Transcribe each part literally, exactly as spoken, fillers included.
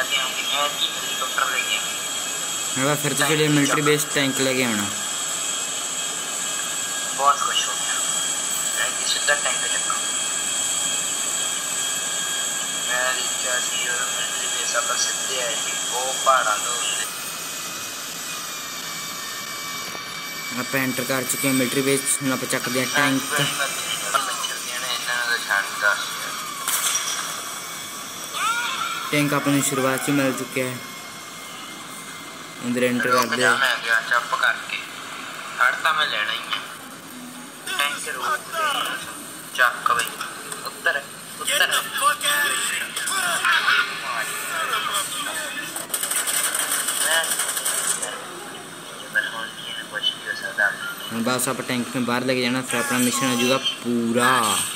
लेके आऊंगी मैं हेलीकॉप्टर लेके मैं फिर तो चलिए मिलिट्री बेस टैंक लेके आना। बहुत खुश हो गया मैं सीधा टैंक चक्का मैं देखा सी मिलिट्री बेस पर सीधे आए थे वो पहाड़ा तो आप एंटर कर चुके हैं मिलिट्री बेस। हम आप चकते हैं टैंक। टैंक अपनी शुरुआत से मिल चुके हैं। अंदर एंटर कर दे। मैं गया चप करके हड़ता मैं लेना ही है टैंक रोक दे चक भाई उत्तर उत्तर बस आप टैंक में बाहर लेके जाना फिर अपना मिशन हो जाएगा पूरा।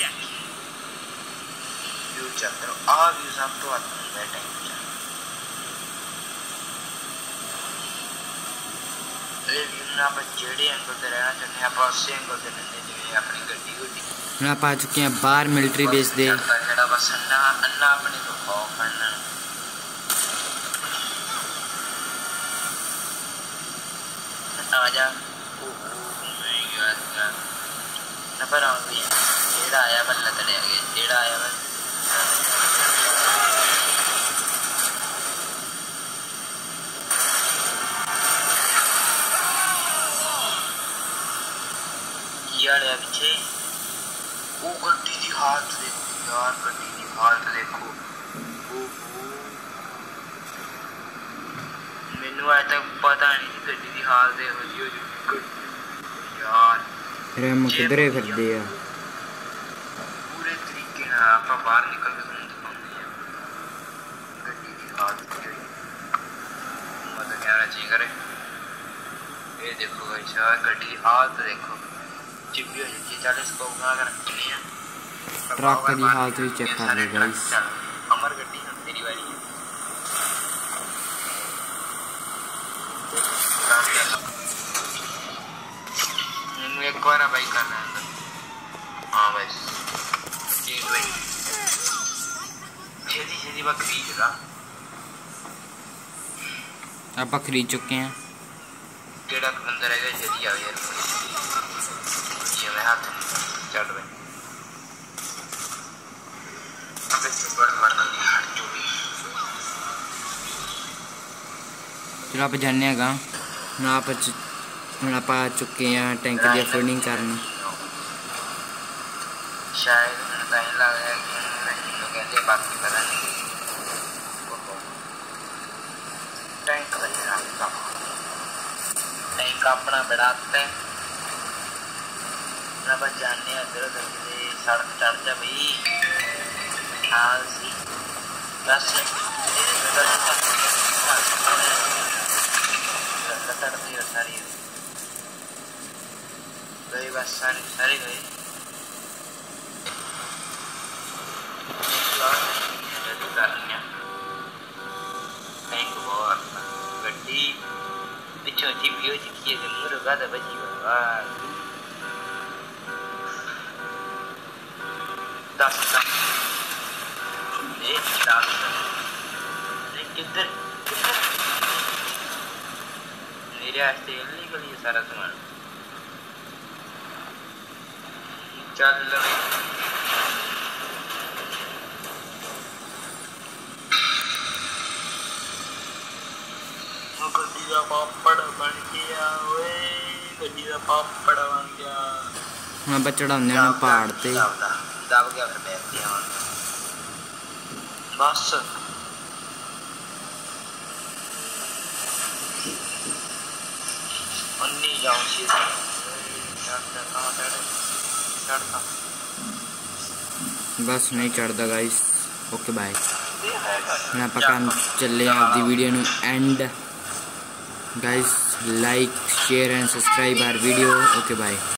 आप आ चुके हैं बाहर मिलिट्री बेस दे। आजा नंबर आऊंगी जेड़ा आया बल्ला तड़े आगे जेड़ा आया बस यार पीछे वो गड्डी की हालत देखो यार गड्डी की हालत देखो मैनू अज तक पता नहीं थी गड्डी की हालत हो यार रैम किधरे फिरदे आ पूरे तरीके नाल आपां बाहर निकल के तुहानूं दिखाउंदे आ गड्डी की हालत की होई मतलब कैमरा चेक करे ये देखो भाई यार गड्डी की हालत देखो चिपी हो जाती है। चल इसको उठा कर रखते हैं ट्रक की हालत भी चेक कर लो गाइस। अमर गड्डी है तेरी बारी है एक बार भाई करना है हाँ बस ठीक भाई छेदी छेदी बात खरीद का आप खरीद चुके हैं केड़ा अंदर है छेदी आ यार ये मैं हाथ चल भाई अबे सुपर मरना हाथ जो भी चलो आप जाने का ना आप हम आप आ चुके हैं टैंक की फंडिंग करने। शायद मैंने टाइम लगा है कि नहीं तो कहते बाकी पता नहीं टैंक बजना का टैंक अपना बढ़ाते हैं ना बस जाने इधर उधर से सड़क चढ़ जा भाई हाँ सी बस चढ़ती है सारी गई बस सारी सारी गई टैंक बहुत गड्डी पिछों चिपियो चिकिए से मुर्गा तो बची हुआ दस दस एक दस किधर किधर मेरे आस्ते इलीगल ये सारा सामान चल गड्डी का पापड़ बन गया ओए गड्डी का पापड़ बन गया हाँ बचड़ा हमने ना पहाड़ ते दब गया फिर बैठ गया बस अन्नी जाऊं सी चढ़ता कहाँ चढ़े चढ़ता बस नहीं चढ़ता गाइस। ओके बाय मैं पकान चले आपकी वीडियो नु and guys like share and subscribe our video. Okay bye.